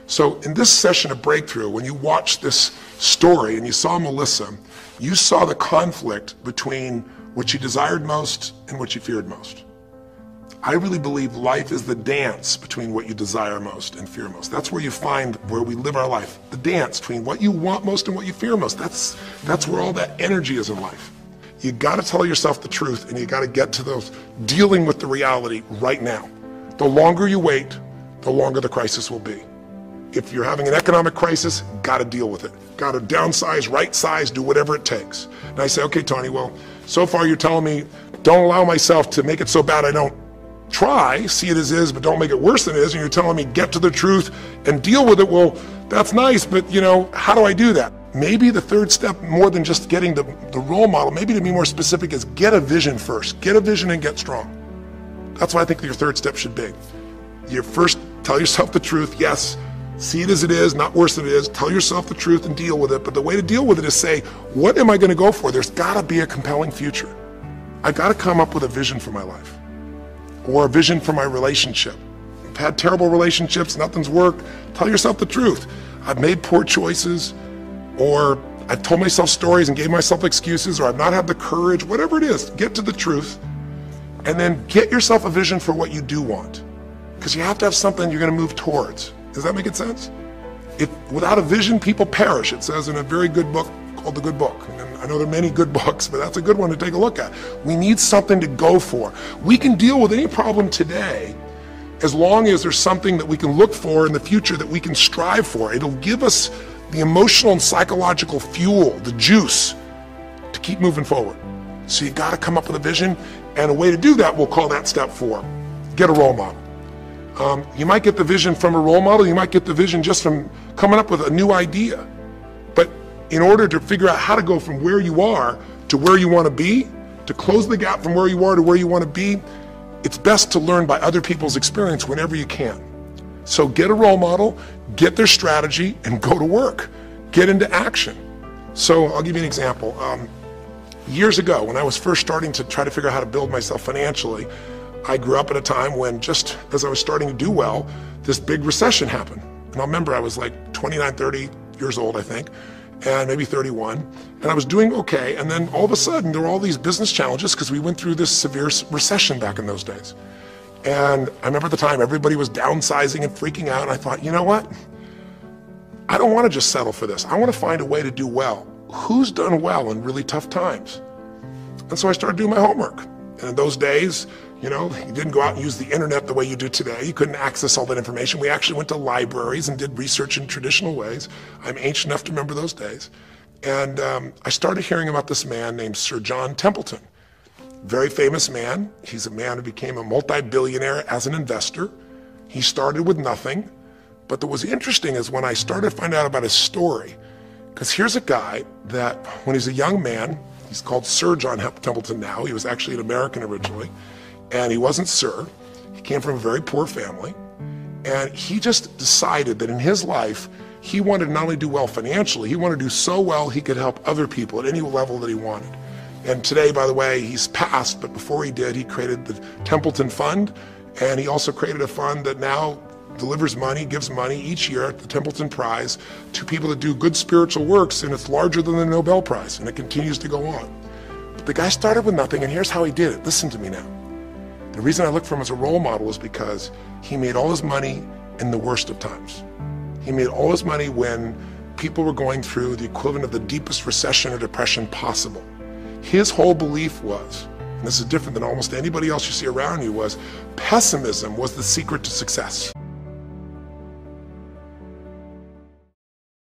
So in this session of Breakthrough, when you watch this story and you saw Melissa, you saw the conflict between what you desired most and what you feared most. I really believe life is the dance between what you desire most and fear most. That's where you find where we live our life. The dance between what you want most and what you fear most. That's where all that energy is in life. You gotta tell yourself the truth, and you gotta get to those dealing with the reality right now. The longer you wait, the longer the crisis will be. If you're having an economic crisis, gotta deal with it. Gotta downsize, right size, do whatever it takes. And I say, okay, Tony, well, so far you're telling me don't allow myself to make it so bad I don't try, see it as is, but don't make it worse than it is, and you're telling me get to the truth and deal with it. Well, that's nice, but how do I do that? Maybe the third step, more than just getting the role model, maybe to be more specific, is get a vision first. Get a vision and get strong. That's what I think your third step should be. You first tell yourself the truth, yes, see it as it is, not worse than it is, tell yourself the truth and deal with it, but the way to deal with it is say, what am I gonna go for? There's gotta be a compelling future. I gotta come up with a vision for my life, or a vision for my relationship. I've had terrible relationships, nothing's worked. Tell yourself the truth. I've made poor choices, or I've told myself stories and gave myself excuses, or I've not had the courage, whatever it is, get to the truth, and then get yourself a vision for what you do want. Because you have to have something you're gonna move towards. Does that make sense? Without a vision, people perish. It says in a very good book called The Good Book. And I know there are many good books, but that's a good one to take a look at. We need something to go for. We can deal with any problem today as long as there's something that we can look for in the future that we can strive for. It'll give us the emotional and psychological fuel, the juice, to keep moving forward. So you gotta come up with a vision, and a way to do that, we'll call that step 4. Get a role model. You might get the vision from a role model, you might get the vision just from coming up with a new idea. But in order to figure out how to go from where you are to where you want to be, to close the gap from where you are to where you want to be, it's best to learn by other people's experience whenever you can. So get a role model, get their strategy, and go to work. Get into action. So I'll give you an example. Years ago, when I was first starting to try to figure out how to build myself financially, I grew up at a time when, just as I was starting to do well, this big recession happened. And I remember I was like 29, 30 years old, I think, and maybe 31, and I was doing okay, and then all of a sudden there were all these business challenges because we went through this severe recession back in those days. And I remember at the time everybody was downsizing and freaking out, and I thought, you know what? I don't want to just settle for this. I want to find a way to do well. Who's done well in really tough times? And so I started doing my homework. And in those days, you didn't go out and use the internet the way you do today. You couldn't access all that information. We actually went to libraries and did research in traditional ways. I'm ancient enough to remember those days. And I started hearing about this man named Sir John Templeton. Very famous man. He's a man who became a multi-billionaire as an investor. He started with nothing. But what was interesting is when I started to find out about his story, because here's a guy that when he's a young man, he's called Sir John Templeton now. He was actually an American originally. And he wasn't Sir. He came from a very poor family. And he just decided that in his life, he wanted to not only do well financially, he wanted to do so well he could help other people at any level that he wanted. And today, by the way, he's passed, but before he did, he created the Templeton Fund, and he also created a fund that now delivers money, gives money each year at the Templeton Prize to people that do good spiritual works, and it's larger than the Nobel Prize, and it continues to go on. But the guy started with nothing, and here's how he did it. Listen to me now. The reason I look for him as a role model is because he made all his money in the worst of times. He made all his money when people were going through the equivalent of the deepest recession or depression possible. His whole belief was, and this is different than almost anybody else you see around you, was pessimism was the secret to success.